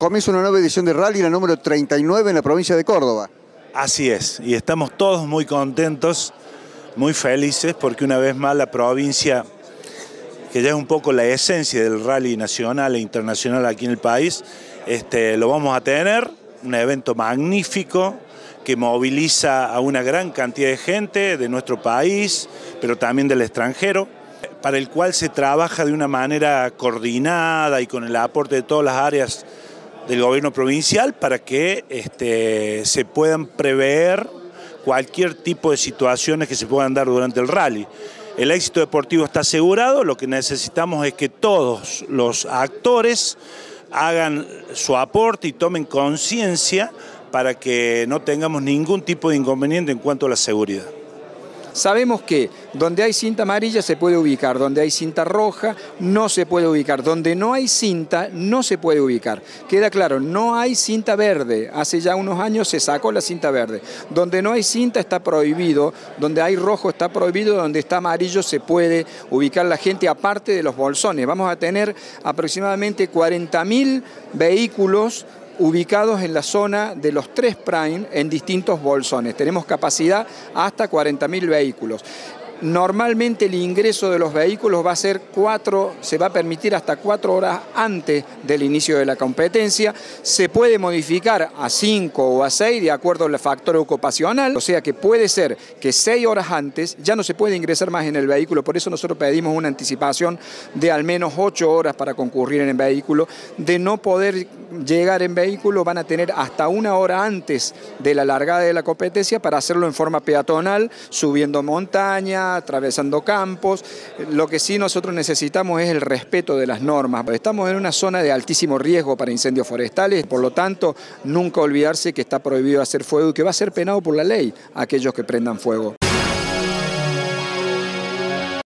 Comienza una nueva edición de Rally, la número 39 en la provincia de Córdoba. Así es, y estamos todos muy contentos, muy felices, porque una vez más la provincia, que ya es un poco la esencia del rally nacional e internacional aquí en el país, lo vamos a tener, un evento magnífico que moviliza a una gran cantidad de gente de nuestro país, pero también del extranjero, para el cual se trabaja de una manera coordinada y con el aporte de todas las áreas del gobierno provincial para que se puedan prever cualquier tipo de situaciones que se puedan dar durante el rally. El éxito deportivo está asegurado, lo que necesitamos es que todos los actores hagan su aporte y tomen conciencia para que no tengamos ningún tipo de inconveniente en cuanto a la seguridad. Sabemos que donde hay cinta amarilla se puede ubicar, donde hay cinta roja no se puede ubicar, donde no hay cinta no se puede ubicar. Queda claro, no hay cinta verde, hace ya unos años se sacó la cinta verde. Donde no hay cinta está prohibido, donde hay rojo está prohibido, donde está amarillo se puede ubicar la gente aparte de los bolsones. Vamos a tener aproximadamente 40.000 vehículos ubicados en la zona de los 3 Prime en distintos bolsones. Tenemos capacidad hasta 40.000 vehículos. Normalmente el ingreso de los vehículos va a ser se va a permitir hasta 4 horas antes del inicio de la competencia. Se puede modificar a 5 o a 6 de acuerdo al factor ocupacional, o sea que puede ser que 6 horas antes ya no se puede ingresar más en el vehículo, por eso nosotros pedimos una anticipación de al menos 8 horas para concurrir en el vehículo. De no poder llegar en vehículo van a tener hasta 1 hora antes de la largada de la competencia para hacerlo en forma peatonal, subiendo montaña, atravesando campos. Lo que sí nosotros necesitamos es el respeto de las normas. Estamos en una zona de altísimo riesgo para incendios forestales, por lo tanto, nunca olvidarse que está prohibido hacer fuego y que va a ser penado por la ley aquellos que prendan fuego.